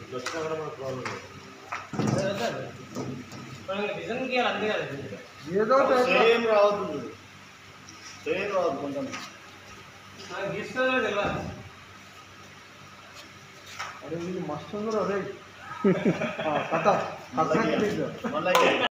ఏదో సేమ్ రావద్దు సేమ్ రావద్దు కొంచెం అరే వీళ్ళు మస్తు ఉన్నారు అరే కథ మళ్ళీ